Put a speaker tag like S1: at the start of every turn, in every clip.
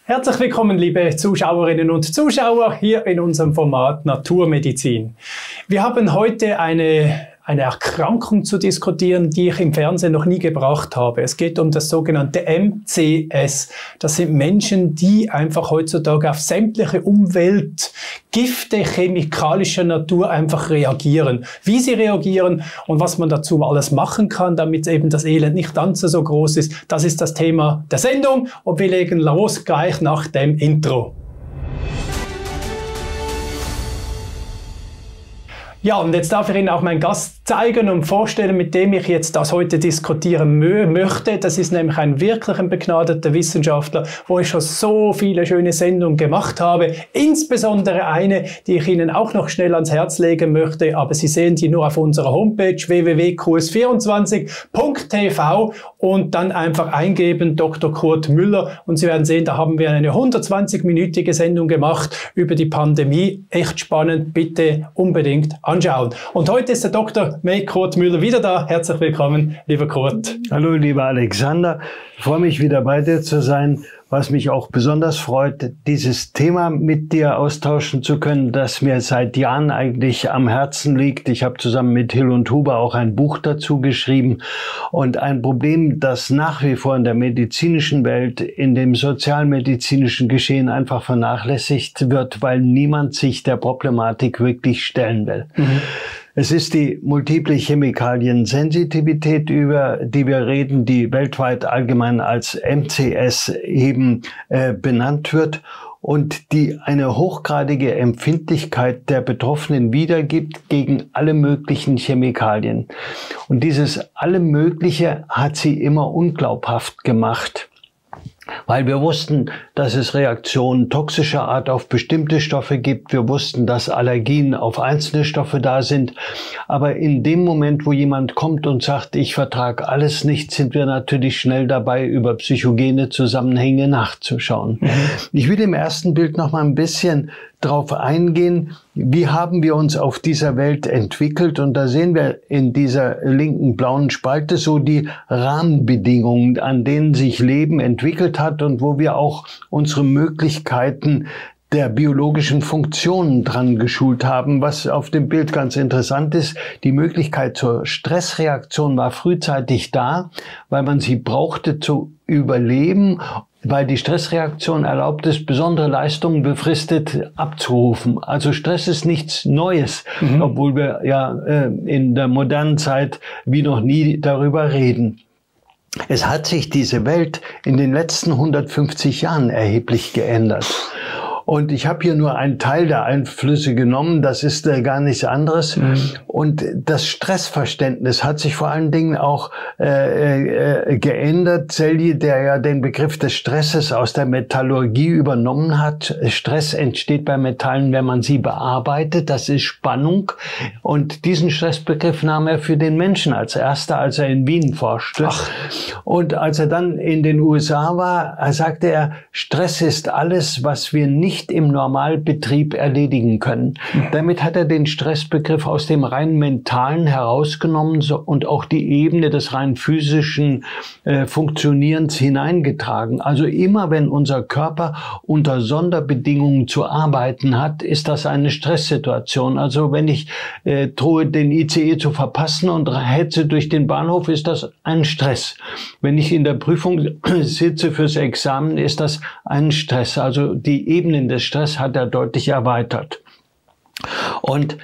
S1: Herzlich willkommen, liebe Zuschauerinnen und Zuschauer, hier in unserem Format Naturmedizin. Wir haben heute eine Erkrankung zu diskutieren, die ich im Fernsehen noch nie gebracht habe. Es geht um das sogenannte MCS. Das sind Menschen, die einfach heutzutage auf sämtliche Umweltgifte chemikalischer Natur einfach reagieren. Wie sie reagieren und was man dazu alles machen kann, damit eben das Elend nicht ganz so groß ist, das ist das Thema der Sendung. Und wir legen los gleich nach dem Intro. Ja, und jetzt darf ich Ihnen auch meinen Gast zeigen und vorstellen, mit dem ich jetzt das heute diskutieren möchte. Das ist nämlich ein wirklich begnadeter Wissenschaftler, wo ich schon so viele schöne Sendungen gemacht habe. Insbesondere eine, die ich Ihnen auch noch schnell ans Herz legen möchte. Aber Sie sehen die nur auf unserer Homepage www.qs24.tv und dann einfach eingeben Dr. Kurt Müller. Und Sie werden sehen, da haben wir eine 120-minütige Sendung gemacht über die Pandemie. Echt spannend, bitte unbedingt anschauen. Und heute ist der Dr. Kurt Müller wieder da. Herzlich willkommen, lieber Kurt.
S2: Hallo, lieber Alexander. Ich freue mich, wieder bei dir zu sein. Was mich auch besonders freut, dieses Thema mit dir austauschen zu können, das mir seit Jahren eigentlich am Herzen liegt. Ich habe zusammen mit Hill und Huber auch ein Buch dazu geschrieben. Und ein Problem, das nach wie vor in der medizinischen Welt, in dem sozialmedizinischen Geschehen einfach vernachlässigt wird, weil niemand sich der Problematik wirklich stellen will. Mhm. Es ist die multiple Chemikaliensensitivität, über die wir reden, die weltweit allgemein als MCS eben benannt wird und die eine hochgradige Empfindlichkeit der Betroffenen wiedergibt gegen alle möglichen Chemikalien. Und dieses alle Mögliche hat sie immer unglaubhaft gemacht. Weil wir wussten, dass es Reaktionen toxischer Art auf bestimmte Stoffe gibt. Wir wussten, dass Allergien auf einzelne Stoffe da sind. Aber in dem Moment, wo jemand kommt und sagt, ich vertrage alles nicht, sind wir natürlich schnell dabei, über psychogene Zusammenhänge nachzuschauen. Mhm. Ich will im ersten Bild noch mal ein bisschen darauf eingehen, wie haben wir uns auf dieser Welt entwickelt. Und da sehen wir in dieser linken blauen Spalte so die Rahmenbedingungen, an denen sich Leben entwickelt hat und wo wir auch unsere Möglichkeiten der biologischen Funktionen dran geschult haben. Was auf dem Bild ganz interessant ist, die Möglichkeit zur Stressreaktion war frühzeitig da, weil man sie brauchte zu überleben, weil die Stressreaktion erlaubt es, besondere Leistungen befristet abzurufen. Also Stress ist nichts Neues, obwohl wir ja in der modernen Zeit wie noch nie darüber reden. Es hat sich diese Welt in den letzten 150 Jahren erheblich geändert. Und ich habe hier nur einen Teil der Einflüsse genommen, das ist gar nichts anderes. Mhm. Und das Stressverständnis hat sich vor allen Dingen auch geändert. Selye, der ja den Begriff des Stresses aus der Metallurgie übernommen hat. Stress entsteht bei Metallen, wenn man sie bearbeitet. Das ist Spannung. Und diesen Stressbegriff nahm er für den Menschen als erster, als er in Wien forschte. Ach. Und als er dann in den USA war, sagte er, Stress ist alles, was wir nicht im Normalbetrieb erledigen können. Damit hat er den Stressbegriff aus dem rein mentalen herausgenommen und auch die Ebene des rein physischen Funktionierens hineingetragen. Also immer wenn unser Körper unter Sonderbedingungen zu arbeiten hat, ist das eine Stresssituation. Also wenn ich drohe, den ICE zu verpassen und hetze durch den Bahnhof, ist das ein Stress. Wenn ich in der Prüfung sitze fürs Examen, ist das ein Stress. Also die Ebenen des Stress hat er deutlich erweitert. Und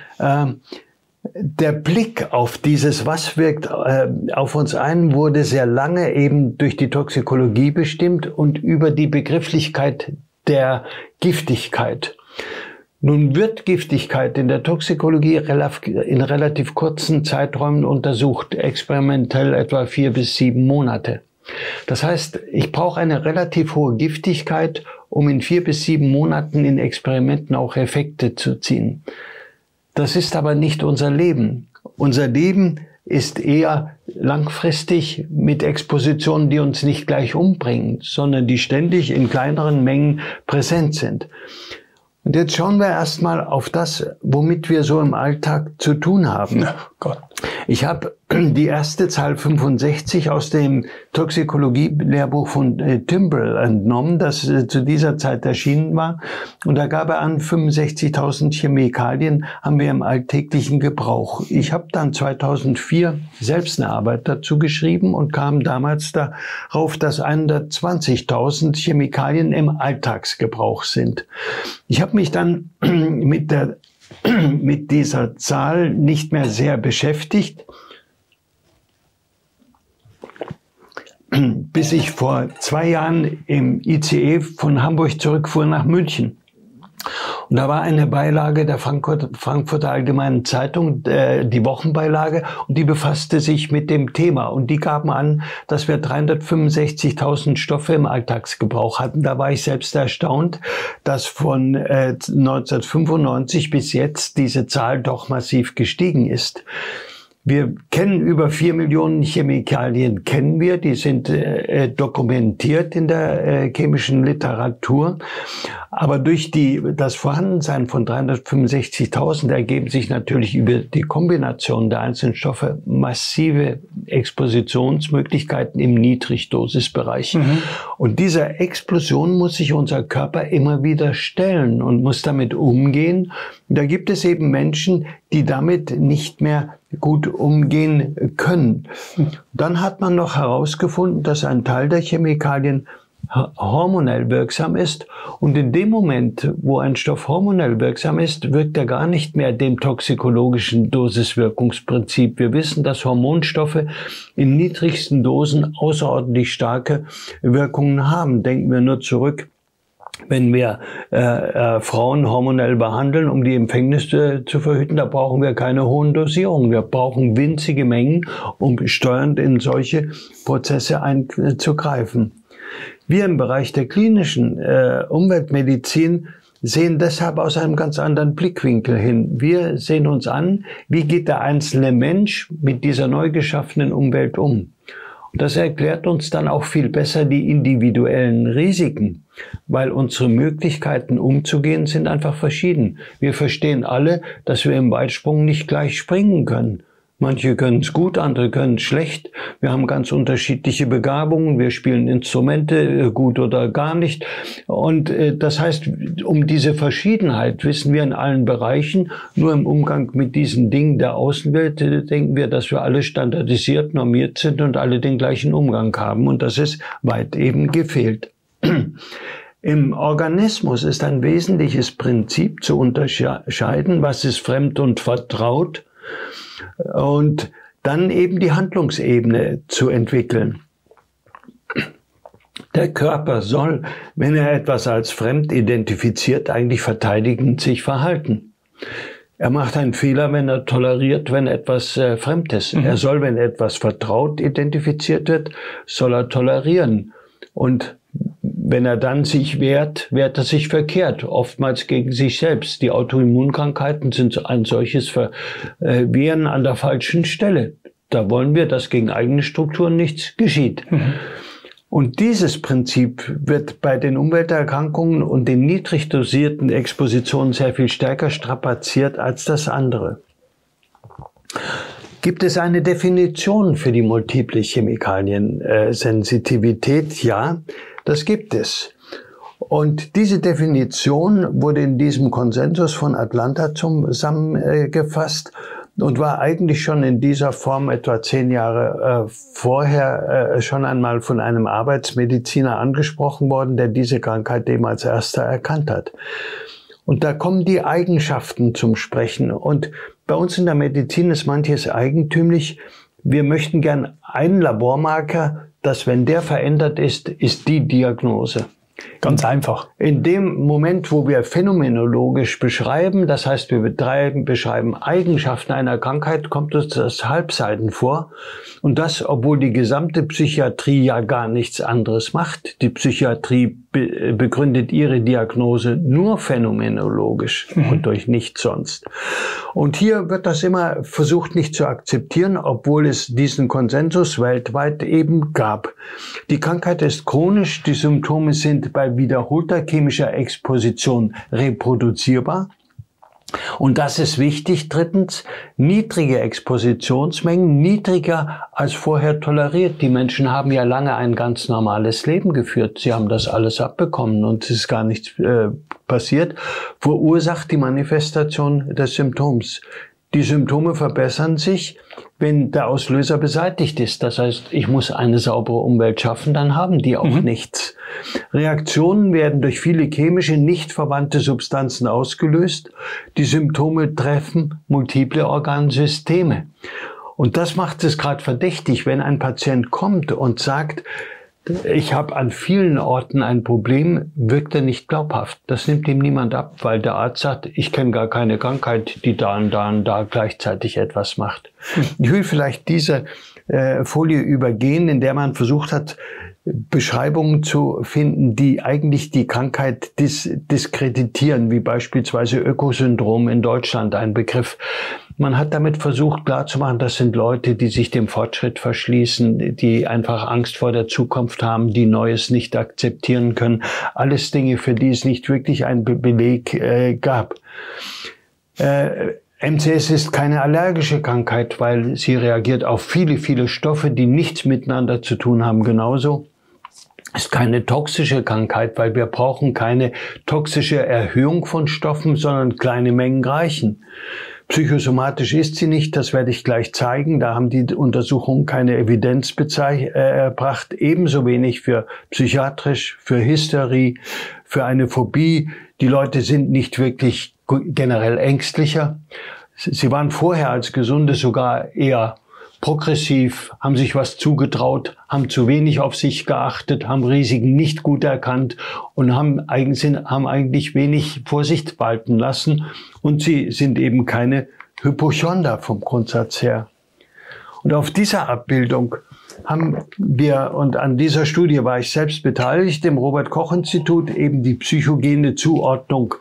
S2: der Blick auf dieses, was wirkt auf uns ein, wurde sehr lange eben durch die Toxikologie bestimmt und über die Begrifflichkeit der Giftigkeit. Nun wird Giftigkeit in der Toxikologie in relativ kurzen Zeiträumen untersucht, experimentell etwa 4 bis 7 Monate. Das heißt, ich brauche eine relativ hohe Giftigkeit, um in 4 bis 7 Monaten in Experimenten auch Effekte zu ziehen. Das ist aber nicht unser Leben. Unser Leben ist eher langfristig mit Expositionen, die uns nicht gleich umbringen, sondern die ständig in kleineren Mengen präsent sind. Und jetzt schauen wir erstmal auf das, womit wir so im Alltag zu tun haben.
S1: Oh Gott.
S2: Ich habe die erste Zahl 65 aus dem Toxikologie-Lehrbuch von Timbrell entnommen, das zu dieser Zeit erschienen war. Und da gab er an, 65.000 Chemikalien haben wir im alltäglichen Gebrauch. Ich habe dann 2004 selbst eine Arbeit dazu geschrieben und kam damals darauf, dass 120.000 Chemikalien im Alltagsgebrauch sind. Ich habe mich dann mit dieser Zahl nicht mehr sehr beschäftigt, bis ich vor 2 Jahren im ICE von Hamburg zurückfuhr nach München. Und da war eine Beilage der Frankfurter Allgemeinen Zeitung, die Wochenbeilage, und die befasste sich mit dem Thema. Und die gaben an, dass wir 365.000 Stoffe im Alltagsgebrauch hatten. Da war ich selbst erstaunt, dass von 1995 bis jetzt diese Zahl doch massiv gestiegen ist. Wir kennen über 4 Millionen Chemikalien, die sind dokumentiert in der chemischen Literatur. Aber durch das Vorhandensein von 365.000 ergeben sich natürlich über die Kombination der einzelnen Stoffe massive Expositionsmöglichkeiten im Niedrigdosisbereich. Und dieser Explosion muss sich unser Körper immer wieder stellen und muss damit umgehen. Und da gibt es eben Menschen, die damit nicht mehr gut umgehen können. Dann hat man noch herausgefunden, dass ein Teil der Chemikalien hormonell wirksam ist. Und in dem Moment, wo ein Stoff hormonell wirksam ist, wirkt er gar nicht mehr dem toxikologischen Dosiswirkungsprinzip. Wir wissen, dass Hormonstoffe in niedrigsten Dosen außerordentlich starke Wirkungen haben. Denken wir nur zurück, wenn wir Frauen hormonell behandeln, um die Empfängnis zu verhüten, da brauchen wir keine hohen Dosierungen. Wir brauchen winzige Mengen, um steuernd in solche Prozesse einzugreifen. Wir im Bereich der klinischen Umweltmedizin sehen deshalb aus einem ganz anderen Blickwinkel hin. Wir sehen uns an, wie geht der einzelne Mensch mit dieser neu geschaffenen Umwelt um. Und das erklärt uns dann auch viel besser die individuellen Risiken, weil unsere Möglichkeiten umzugehen sind einfach verschieden. Wir verstehen alle, dass wir im Weitsprung nicht gleich springen können. Manche können es gut, andere können es schlecht. Wir haben ganz unterschiedliche Begabungen. Wir spielen Instrumente gut oder gar nicht. Und das heißt, um diese Verschiedenheit wissen wir in allen Bereichen. Nur im Umgang mit diesen Dingen der Außenwelt denken wir, dass wir alle standardisiert, normiert sind und alle den gleichen Umgang haben. Und das ist weit eben gefehlt. Im Organismus ist ein wesentliches Prinzip zu unterscheiden, was ist fremd und vertraut, und dann eben die Handlungsebene zu entwickeln. Der Körper soll, wenn er etwas als fremd identifiziert, eigentlich verteidigend sich verhalten. Er macht einen Fehler, wenn er toleriert, wenn etwas fremd ist. Er soll, wenn etwas vertraut identifiziert wird, soll er tolerieren. Und wenn er dann sich wehrt, wehrt er sich verkehrt, oftmals gegen sich selbst. Die Autoimmunkrankheiten sind ein solches Wehren an der falschen Stelle. Da wollen wir, dass gegen eigene Strukturen nichts geschieht. Und dieses Prinzip wird bei den Umwelterkrankungen und den niedrig dosierten Expositionen sehr viel stärker strapaziert als das andere. Gibt es eine Definition für die multiple Chemikaliensensitivität? Ja, das gibt es. Und diese Definition wurde in diesem Konsensus von Atlanta zusammengefasst und war eigentlich schon in dieser Form etwa 10 Jahre vorher schon einmal von einem Arbeitsmediziner angesprochen worden, der diese Krankheit eben als erster erkannt hat. Und da kommen die Eigenschaften zum Sprechen. Und bei uns in der Medizin ist manches eigentümlich. Wir möchten gern einen Labormarker, dass wenn der verändert ist, ist die Diagnose.
S1: Ganz einfach.
S2: In dem Moment, wo wir phänomenologisch beschreiben, das heißt, wir beschreiben Eigenschaften einer Krankheit, kommt uns das Halbseiten vor. Und das, obwohl die gesamte Psychiatrie ja gar nichts anderes macht. Die Psychiatrie begründet ihre Diagnose nur phänomenologisch und durch nichts sonst. Und hier wird das immer versucht nicht zu akzeptieren, obwohl es diesen Konsensus weltweit eben gab. Die Krankheit ist chronisch, die Symptome sind bei wiederholter chemischer Exposition reproduzierbar. Und das ist wichtig. Drittens, niedrige Expositionsmengen, niedriger als vorher toleriert. Die Menschen haben ja lange ein ganz normales Leben geführt. Sie haben das alles abbekommen und es ist gar nichts passiert. Verursacht die Manifestation des Symptoms. Die Symptome verbessern sich, wenn der Auslöser beseitigt ist. Das heißt, ich muss eine saubere Umwelt schaffen, dann haben die auch nichts. Reaktionen werden durch viele chemische, nicht verwandte Substanzen ausgelöst. Die Symptome treffen multiple Organsysteme. Und das macht es gerade verdächtig, wenn ein Patient kommt und sagt, ich habe an vielen Orten ein Problem, wirkt er nicht glaubhaft. Das nimmt ihm niemand ab, weil der Arzt sagt, ich kenne gar keine Krankheit, die da und da und da gleichzeitig etwas macht. Ich will vielleicht diese Folie übergehen, in der man versucht hat, Beschreibungen zu finden, die eigentlich die Krankheit diskreditieren, wie beispielsweise Ökosyndrom in Deutschland, ein Begriff. Man hat damit versucht klarzumachen, das sind Leute, die sich dem Fortschritt verschließen, die einfach Angst vor der Zukunft haben, die Neues nicht akzeptieren können. Alles Dinge, für die es nicht wirklich einen Beleg gab. MCS ist keine allergische Krankheit, weil sie reagiert auf viele, viele Stoffe, die nichts miteinander zu tun haben, genauso. Ist keine toxische Krankheit, weil wir brauchen keine toxische Erhöhung von Stoffen, sondern kleine Mengen reichen. Psychosomatisch ist sie nicht, das werde ich gleich zeigen. Da haben die Untersuchungen keine Evidenz erbracht. Ebenso wenig für psychiatrisch, für Hysterie, für eine Phobie. Die Leute sind nicht wirklich generell ängstlicher. Sie waren vorher als Gesunde sogar eher progressiv, haben sich was zugetraut, haben zu wenig auf sich geachtet, haben Risiken nicht gut erkannt und haben eigentlich wenig Vorsicht walten lassen. Und sie sind eben keine Hypochonder vom Grundsatz her. Und auf dieser Abbildung haben wir, und an dieser Studie war ich selbst beteiligt, im Robert-Koch-Institut eben die psychogene Zuordnung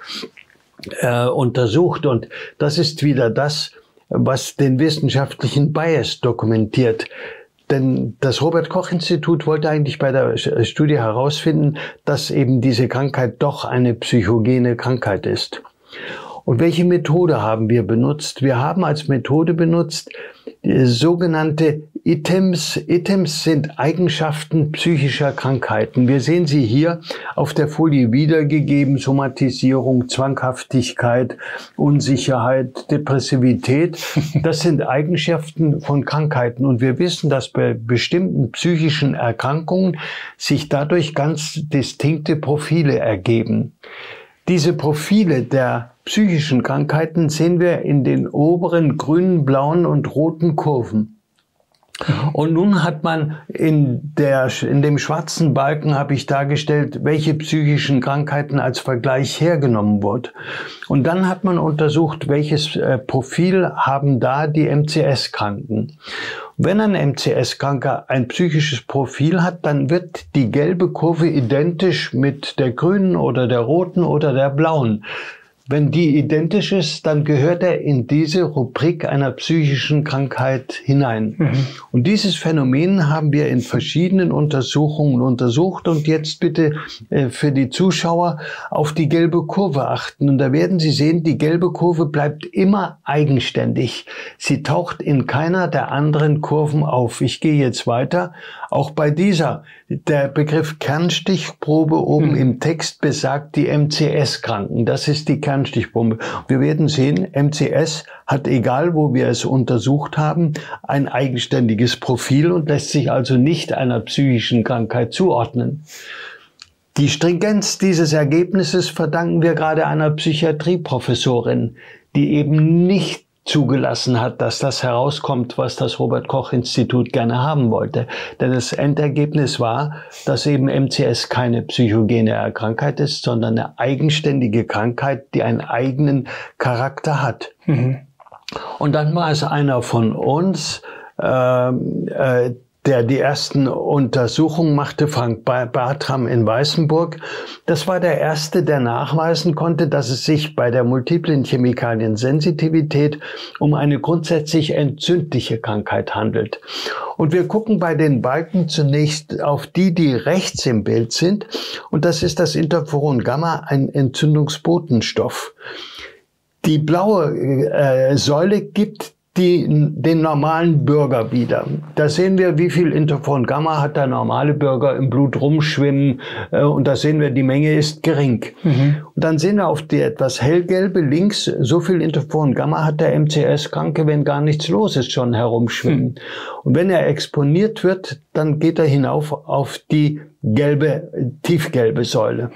S2: untersucht. Und das ist wieder das, was den wissenschaftlichen Bias dokumentiert. Denn das Robert-Koch-Institut wollte eigentlich bei der Studie herausfinden, dass eben diese Krankheit doch eine psychogene Krankheit ist. Und welche Methode haben wir benutzt? Wir haben als Methode benutzt sogenannte ITEMs. ITEMs sind Eigenschaften psychischer Krankheiten. Wir sehen sie hier auf der Folie wiedergegeben. Somatisierung, Zwanghaftigkeit, Unsicherheit, Depressivität. Das sind Eigenschaften von Krankheiten. Und wir wissen, dass bei bestimmten psychischen Erkrankungen sich dadurch ganz distinkte Profile ergeben. Diese Profile der psychischen Krankheiten sehen wir in den oberen grünen, blauen und roten Kurven. Und nun hat man in dem schwarzen Balken habe ich dargestellt, welche psychischen Krankheiten als Vergleich hergenommen wurden. Und dann hat man untersucht, welches Profil haben da die MCS-Kranken. Wenn ein MCS-Kranker ein psychisches Profil hat, dann wird die gelbe Kurve identisch mit der grünen oder der roten oder der blauen. Wenn die identisch ist, dann gehört er in diese Rubrik einer psychischen Krankheit hinein. Und dieses Phänomen haben wir in verschiedenen Untersuchungen untersucht. Und jetzt bitte für die Zuschauer auf die gelbe Kurve achten. Und da werden Sie sehen, die gelbe Kurve bleibt immer eigenständig. Sie taucht in keiner der anderen Kurven auf. Ich gehe jetzt weiter. Auch bei dieser, der Begriff Kernstichprobe oben im Text besagt die MCS-Kranken. Das ist die Kernstichprobe. Wir werden sehen, MCS hat, egal wo wir es untersucht haben, ein eigenständiges Profil und lässt sich also nicht einer psychischen Krankheit zuordnen. Die Stringenz dieses Ergebnisses verdanken wir gerade einer Psychiatrieprofessorin, die eben nicht zugelassen hat, dass das herauskommt, was das Robert-Koch-Institut gerne haben wollte. Denn das Endergebnis war, dass eben MCS keine psychogene Krankheit ist, sondern eine eigenständige Krankheit, die einen eigenen Charakter hat. Und dann war es einer von uns, der die ersten Untersuchungen machte, Frank Bartram in Weißenburg. Das war der erste, der nachweisen konnte, dass es sich bei der multiplen Chemikaliensensitivität um eine grundsätzlich entzündliche Krankheit handelt. Und wir gucken bei den Balken zunächst auf die, die rechts im Bild sind. Und das ist das Interferon Gamma, ein Entzündungsbotenstoff. Die blaue Säule gibt den normalen Bürger wieder. Da sehen wir, wie viel Interferon Gamma hat der normale Bürger im Blut rumschwimmen, und da sehen wir, die Menge ist gering. Und dann sehen wir auf die etwas hellgelbe links, so viel Interferon Gamma hat der MCS-Kranke, wenn gar nichts los ist, schon herumschwimmen. Und wenn er exponiert wird, dann geht er hinauf auf die tiefgelbe Säule.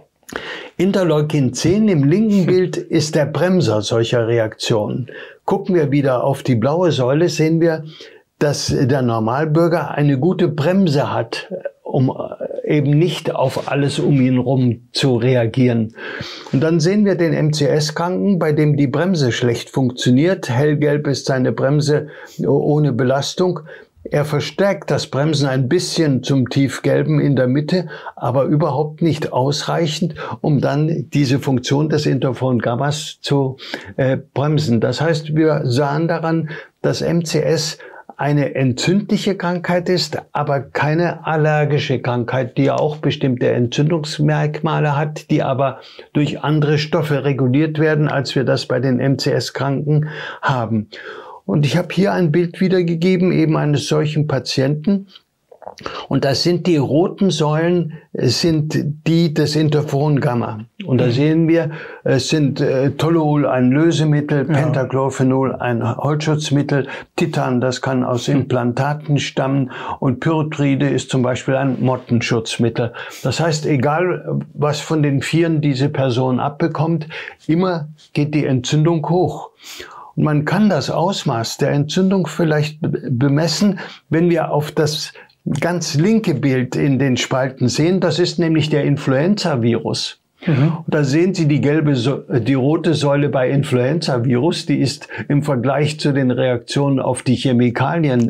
S2: Interleukin 10 im linken Bild ist der Bremser solcher Reaktionen. Gucken wir wieder auf die blaue Säule, sehen wir, dass der Normalbürger eine gute Bremse hat, um eben nicht auf alles um ihn rum zu reagieren. Und dann sehen wir den MCS-Kranken, bei dem die Bremse schlecht funktioniert. Hellgelb ist seine Bremse ohne Belastung. Er verstärkt das Bremsen ein bisschen zum Tiefgelben in der Mitte, aber überhaupt nicht ausreichend, um dann diese Funktion des Interferon Gammas zu bremsen. Das heißt, wir sahen daran, dass MCS eine entzündliche Krankheit ist, aber keine allergische Krankheit, die ja auch bestimmte Entzündungsmerkmale hat, die aber durch andere Stoffe reguliert werden, als wir das bei den MCS-Kranken haben. Und ich habe hier ein Bild wiedergegeben, eben eines solchen Patienten. Und das sind die roten Säulen, sind die des Interferon Gamma. Und da sehen wir, es sind Toluol, ein Lösemittel, Pentachlorphenol, ein Holzschutzmittel, Titan, das kann aus Implantaten stammen, und Pyretride ist zum Beispiel ein Mottenschutzmittel. Das heißt, egal was von den Vieren diese Person abbekommt, immer geht die Entzündung hoch. Und man kann das Ausmaß der Entzündung vielleicht bemessen, wenn wir auf das ganz linke Bild in den Spalten sehen. Das ist nämlich der Influenza-Virus. Und da sehen Sie die rote Säule bei Influenza-Virus, die ist im Vergleich zu den Reaktionen auf die Chemikalien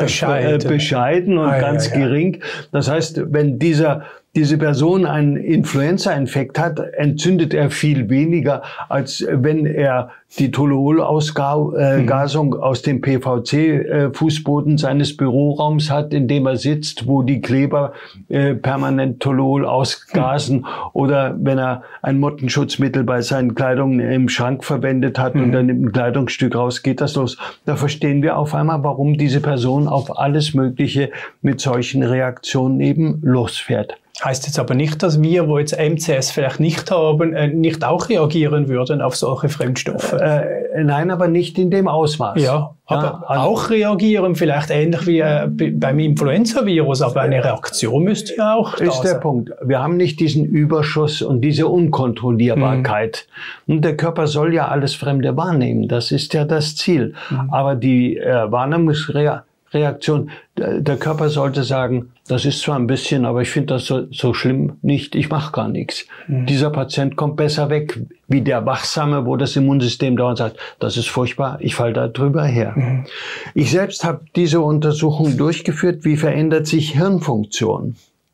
S2: bescheiden und ganz gering. Das heißt, wenn diese Person einen Influenza-Infekt hat, entzündet er viel weniger, als wenn er die Toluol-Ausgasung aus dem PVC-Fußboden seines Büroraums hat, in dem er sitzt, wo die Kleber permanent Toluol ausgasen, oder wenn er ein Mottenschutzmittel bei seinen Kleidungen im Schrank verwendet hat und dann nimmt ein Kleidungsstück raus, geht das los. Da verstehen wir auf einmal, warum diese Person auf alles Mögliche mit solchen Reaktionen eben losfährt.
S1: Heißt jetzt aber nicht, dass wir, wo jetzt MCS vielleicht nicht haben, nicht auch reagieren würden auf solche Fremdstoffe?
S2: Nein, aber nicht in dem Ausmaß.
S1: Ja, aber auch reagieren, vielleicht ähnlich wie beim Influenza-Virus, aber eine Reaktion müsste ja auch da sein.
S2: Ist der Punkt. Wir haben nicht diesen Überschuss und diese Unkontrollierbarkeit. Und der Körper soll ja alles Fremde wahrnehmen. Das ist ja das Ziel. Aber die Wahrnehmungsreaktion, der Körper sollte sagen, das ist zwar ein bisschen, aber ich finde das so schlimm nicht, ich mache gar nichts. Dieser Patient kommt besser weg, wie der Wachsame, wo das Immunsystem dauernd sagt, das ist furchtbar, ich falle da drüber her. Ich selbst habe diese Untersuchung durchgeführt, wie verändert sich Hirnfunktion.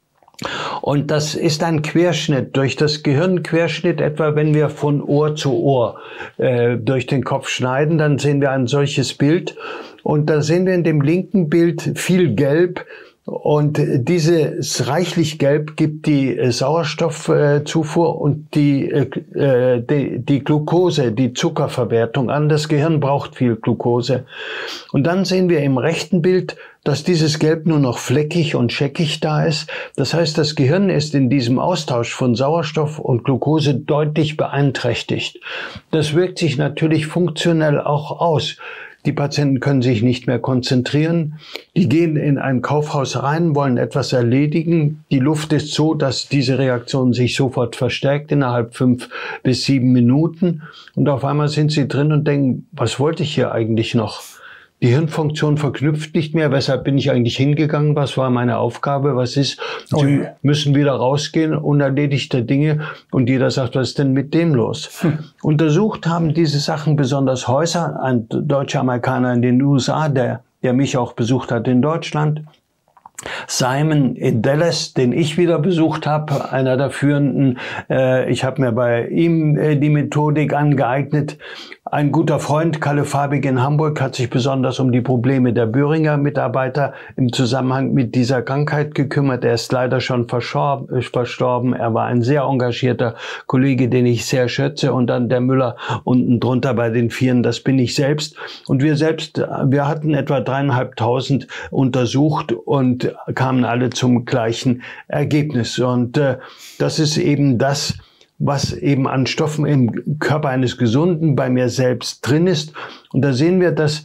S2: Und das ist ein Querschnitt, durch das Gehirnquerschnitt, etwa wenn wir von Ohr zu Ohr durch den Kopf schneiden, dann sehen wir ein solches Bild. Und da sehen wir in dem linken Bild viel Gelb. Und dieses reichlich Gelb gibt die Sauerstoffzufuhr und die Glucose, die Zuckerverwertung an. Das Gehirn braucht viel Glucose. Und dann sehen wir im rechten Bild, dass dieses Gelb nur noch fleckig und scheckig da ist. Das heißt, das Gehirn ist in diesem Austausch von Sauerstoff und Glucose deutlich beeinträchtigt. Das wirkt sich natürlich funktionell auch aus. Die Patienten können sich nicht mehr konzentrieren. Die gehen in ein Kaufhaus rein, wollen etwas erledigen. Die Luft ist so, dass diese Reaktion sich sofort verstärkt innerhalb 5 bis 7 Minuten. Und auf einmal sind sie drin und denken, was wollte ich hier eigentlich noch? Die Hirnfunktion verknüpft nicht mehr. Weshalb bin ich eigentlich hingegangen? Was war meine Aufgabe? Was ist? Sie müssen wieder rausgehen, unerledigte Dinge. Und jeder sagt, was ist denn mit dem los? Untersucht haben diese Sachen besonders Häuser. Ein deutscher Amerikaner in den USA, der mich auch besucht hat in Deutschland. Simon in Dallas, den ich wieder besucht habe, einer der führenden. Ich habe mir bei ihm die Methodik angeeignet. Ein guter Freund, Kalle Fabig in Hamburg, hat sich besonders um die Probleme der Böhringer Mitarbeiter im Zusammenhang mit dieser Krankheit gekümmert. Er ist leider schon verstorben. Er war ein sehr engagierter Kollege, den ich sehr schätze. Und dann der Müller unten drunter bei den Vieren, das bin ich selbst. Und wir hatten etwa 3.500 untersucht und kamen alle zum gleichen Ergebnis. Und das ist eben das, was eben an Stoffen im Körper eines Gesunden bei mir selbst drin ist. Und da sehen wir, dass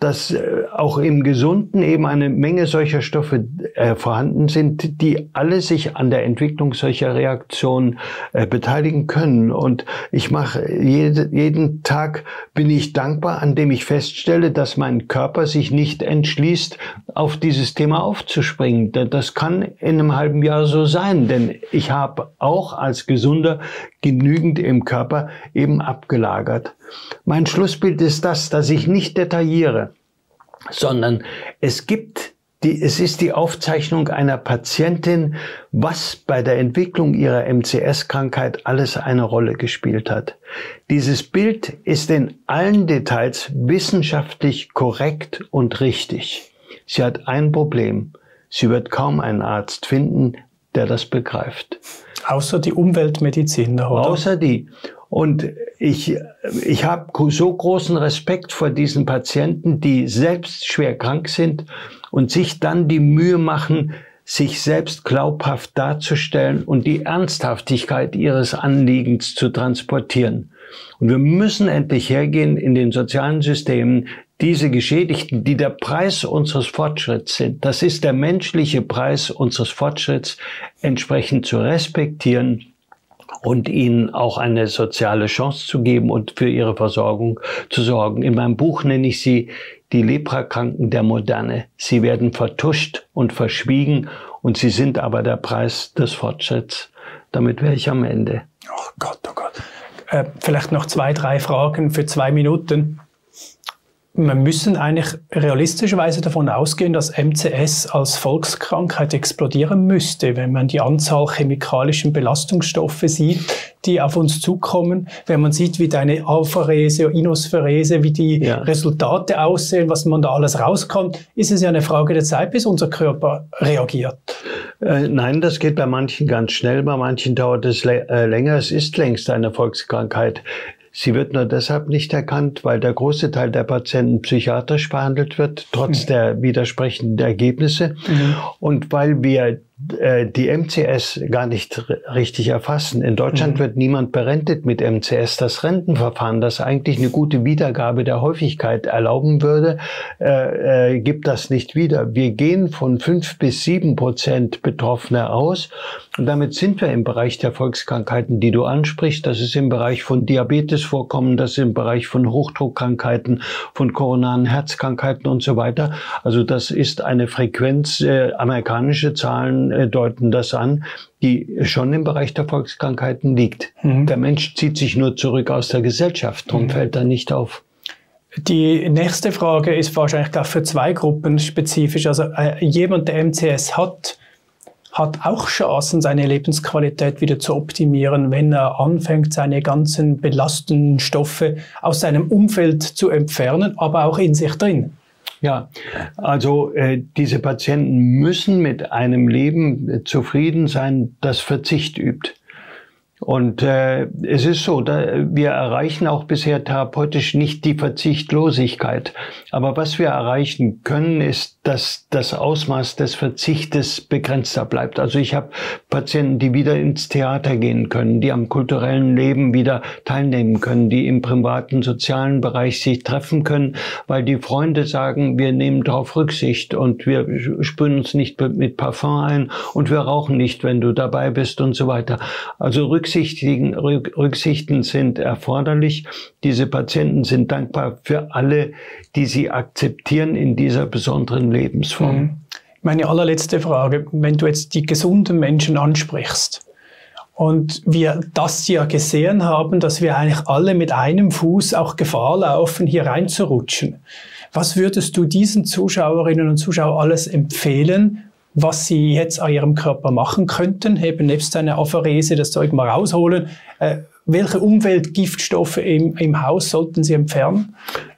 S2: auch im Gesunden eben eine Menge solcher Stoffe vorhanden sind, die alle sich an der Entwicklung solcher Reaktionen beteiligen können. Und ich mache jeden Tag bin ich dankbar, an dem ich feststelle, dass mein Körper sich nicht entschließt, auf dieses Thema aufzuspringen. Das kann in einem halben Jahr so sein, denn ich habe auch als Gesunder genügend im Körper eben abgelagert. Mein Schlussbild ist das, dass ich nicht detailliere, sondern es ist die Aufzeichnung einer Patientin, was bei der Entwicklung ihrer MCS-Krankheit alles eine Rolle gespielt hat. Dieses Bild ist in allen Details wissenschaftlich korrekt und richtig. Sie hat ein Problem. Sie wird kaum einen Arzt finden, der das begreift.
S1: Außer die Umweltmediziner, oder?
S2: Außer die. Und ich habe so großen Respekt vor diesen Patienten, die selbst schwer krank sind und sich dann die Mühe machen, sich selbst glaubhaft darzustellen und die Ernsthaftigkeit ihres Anliegens zu transportieren. Und wir müssen endlich hergehen in den sozialen Systemen, diese Geschädigten, die der Preis unseres Fortschritts sind, das ist der menschliche Preis unseres Fortschritts, entsprechend zu respektieren und ihnen auch eine soziale Chance zu geben und für ihre Versorgung zu sorgen. In meinem Buch nenne ich sie die Leprakranken der Moderne. Sie werden vertuscht und verschwiegen und sie sind aber der Preis des Fortschritts. Damit wäre ich am Ende.
S1: Oh Gott, oh Gott. Vielleicht noch 2, 3 Fragen für 2 Minuten. Wir müssen eigentlich realistischerweise davon ausgehen, dass MCS als Volkskrankheit explodieren müsste, wenn man die Anzahl chemikalischen Belastungsstoffe sieht, die auf uns zukommen, wenn man sieht, wie deine Alpha-Rese, Inosferese, wie die Resultate aussehen, was man da alles rauskommt, ist es ja eine Frage der Zeit, bis unser Körper reagiert.
S2: Nein, das geht bei manchen ganz schnell, bei manchen dauert es länger. Es ist längst eine Volkskrankheit. Sie wird nur deshalb nicht erkannt, weil der große Teil der Patienten psychiatrisch behandelt wird, trotz der widersprechenden Ergebnisse. Und weil wir die MCS gar nicht richtig erfassen. In Deutschland wird niemand berentet mit MCS. Das Rentenverfahren, das eigentlich eine gute Wiedergabe der Häufigkeit erlauben würde, gibt das nicht wieder. Wir gehen von 5 bis 7% Betroffene aus. Und damit sind wir im Bereich der Volkskrankheiten, die du ansprichst. Das ist im Bereich von Diabetes vorkommen, das ist im Bereich von Hochdruckkrankheiten, von koronaren Herzkrankheiten und so weiter. Also das ist eine Frequenz, amerikanische Zahlen deuten das an, die schon im Bereich der Volkskrankheiten liegt. Der Mensch zieht sich nur zurück aus der Gesellschaft, darum fällt er nicht auf.
S1: Die nächste Frage ist wahrscheinlich auch für 2 Gruppen spezifisch. Also jemand, der MCS hat auch Chancen, seine Lebensqualität wieder zu optimieren, wenn er anfängt, seine ganzen belastenden Stoffe aus seinem Umfeld zu entfernen, aber auch in sich drin.
S2: Ja, also diese Patienten müssen mit einem Leben zufrieden sein, das Verzicht übt. Und es ist so, wir erreichen auch bisher therapeutisch nicht die Verzichtlosigkeit. Aber was wir erreichen können, ist, dass das Ausmaß des Verzichtes begrenzter bleibt. Also ich habe Patienten, die wieder ins Theater gehen können, die am kulturellen Leben wieder teilnehmen können, die im privaten, sozialen Bereich sich treffen können, weil die Freunde sagen, wir nehmen darauf Rücksicht und wir sprühen uns nicht mit Parfum ein und wir rauchen nicht, wenn du dabei bist und so weiter. Also Rücksichten sind erforderlich. Diese Patienten sind dankbar für alle, die sie akzeptieren in dieser besonderen Lebensform.
S1: Meine allerletzte Frage, wenn du jetzt die gesunden Menschen ansprichst und wir das ja gesehen haben, dass wir eigentlich alle mit einem Fuß auch Gefahr laufen, hier reinzurutschen. Was würdest du diesen Zuschauerinnen und Zuschauern alles empfehlen, was sie jetzt an ihrem Körper machen könnten, eben nebst einer Apharese, das Zeug mal rausholen? welche Umweltgiftstoffe im Haus sollten Sie entfernen?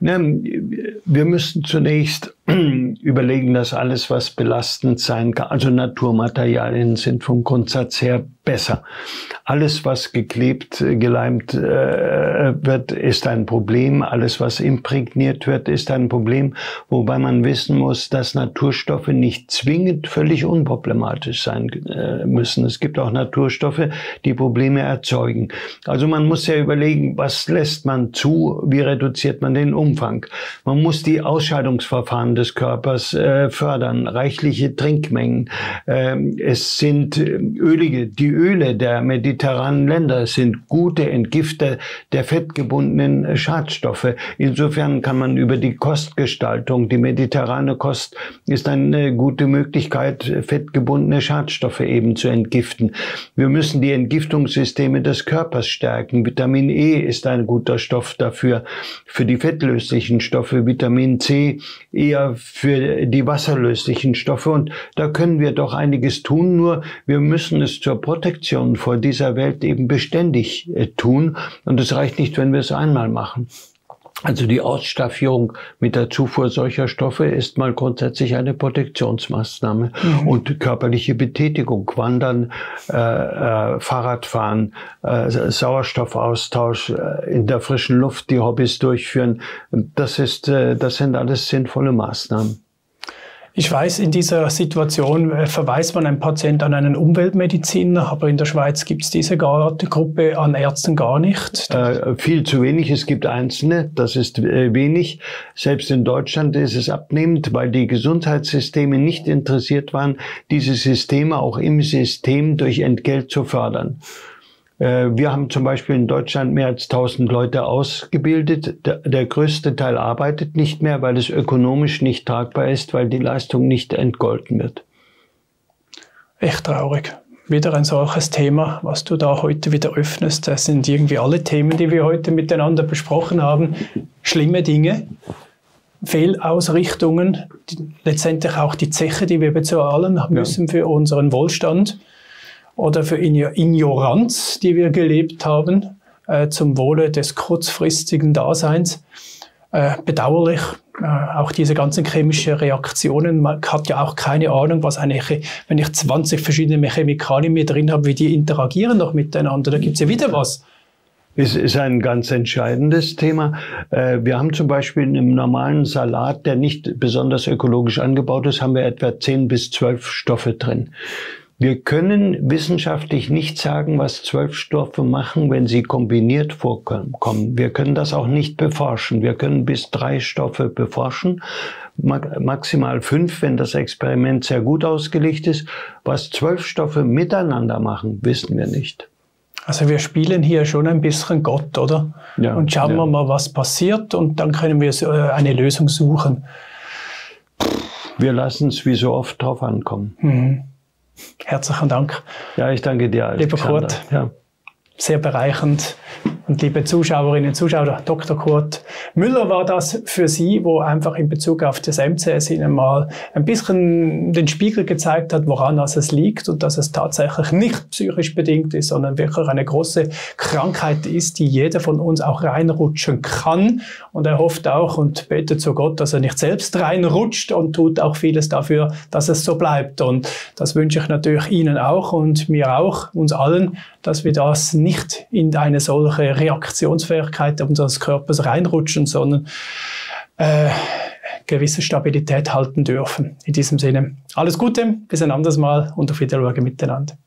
S2: Wir müssen zunächst überlegen, dass alles, was belastend sein kann, also Naturmaterialien sind vom Grundsatz her besser. Alles, was geklebt, geleimt wird, ist ein Problem. Alles, was imprägniert wird, ist ein Problem. Wobei man wissen muss, dass Naturstoffe nicht zwingend völlig unproblematisch sein müssen. Es gibt auch Naturstoffe, die Probleme erzeugen. Also man muss ja überlegen, was lässt man zu, wie reduziert man den Umfang. Man muss die Ausscheidungsverfahren des Körpers fördern, reichliche Trinkmengen. Es sind die Öle der mediterranen Länder sind gute Entgifter der fettgebundenen Schadstoffe. Insofern kann man über die Kostgestaltung, die mediterrane Kost ist eine gute Möglichkeit, fettgebundene Schadstoffe eben zu entgiften. Wir müssen die Entgiftungssysteme des Körpers stärken. Vitamin E ist ein guter Stoff dafür, für die fettlöslichen Stoffe, Vitamin C eher für die wasserlöslichen Stoffe. Und da können wir doch einiges tun, nur wir müssen es zur Protektion vor dieser Welt eben beständig tun. Und es reicht nicht, wenn wir es einmal machen. Also die Ausstaffierung mit der Zufuhr solcher Stoffe ist mal grundsätzlich eine Protektionsmaßnahme. Und körperliche Betätigung, Wandern, Fahrradfahren, Sauerstoffaustausch, in der frischen Luft die Hobbys durchführen, das sind alles sinnvolle Maßnahmen.
S1: Ich weiß, in dieser Situation verweist man einen Patient an einen Umweltmediziner, aber in der Schweiz gibt es diese Gruppe an Ärzten gar nicht.
S2: Viel zu wenig. Es gibt Einzelne, das ist wenig. Selbst in Deutschland ist es abnehmend, weil die Gesundheitssysteme nicht interessiert waren, diese Systeme auch im System durch Entgelt zu fördern. Wir haben zum Beispiel in Deutschland mehr als 1000 Leute ausgebildet. Der größte Teil arbeitet nicht mehr, weil es ökonomisch nicht tragbar ist, weil die Leistung nicht entgolten wird.
S1: Echt traurig. Wieder ein solches Thema, was du da heute wieder öffnest. Das sind irgendwie alle Themen, die wir heute miteinander besprochen haben. Schlimme Dinge, Fehlausrichtungen, letztendlich auch die Zeche, die wir bezahlen müssen für unseren Wohlstand. Oder für Ignoranz, die wir gelebt haben, zum Wohle des kurzfristigen Daseins. Bedauerlich, auch diese ganzen chemischen Reaktionen. Man hat ja auch keine Ahnung, wenn ich 20 verschiedene Chemikalien mir drin habe, wie die interagieren noch miteinander. Da gibt es ja wieder was.
S2: Es ist ein ganz entscheidendes Thema. Wir haben zum Beispiel in einem normalen Salat, der nicht besonders ökologisch angebaut ist, haben wir etwa 10 bis 12 Stoffe drin. Wir können wissenschaftlich nicht sagen, was 12 Stoffe machen, wenn sie kombiniert vorkommen. Wir können das auch nicht beforschen. Wir können bis 3 Stoffe beforschen, maximal 5, wenn das Experiment sehr gut ausgelegt ist. Was 12 Stoffe miteinander machen, wissen wir nicht.
S1: Also wir spielen hier schon ein bisschen Gott, oder? Ja, und schauen wir mal, was passiert, und dann können wir eine Lösung suchen.
S2: Wir lassen es wie so oft drauf ankommen.
S1: Herzlichen Dank.
S2: Ja, ich danke dir, Alexander.
S1: Lieber Kurt, sehr bereichernd. Und liebe Zuschauerinnen und Zuschauer, Dr. Kurt Müller war das für Sie, wo einfach in Bezug auf das MCS Ihnen mal ein bisschen den Spiegel gezeigt hat, woran es liegt und dass es tatsächlich nicht psychisch bedingt ist, sondern wirklich eine große Krankheit ist, die jeder von uns auch reinrutschen kann. Und er hofft auch und betet zu Gott, dass er nicht selbst reinrutscht, und tut auch vieles dafür, dass es so bleibt. Und das wünsche ich natürlich Ihnen auch und mir auch, uns allen, dass wir das nicht in eine solche Reaktionsfähigkeit unseres Körpers reinrutschen, sondern gewisse Stabilität halten dürfen. In diesem Sinne, alles Gute, bis ein anderes Mal und auf Wiedersehen miteinander.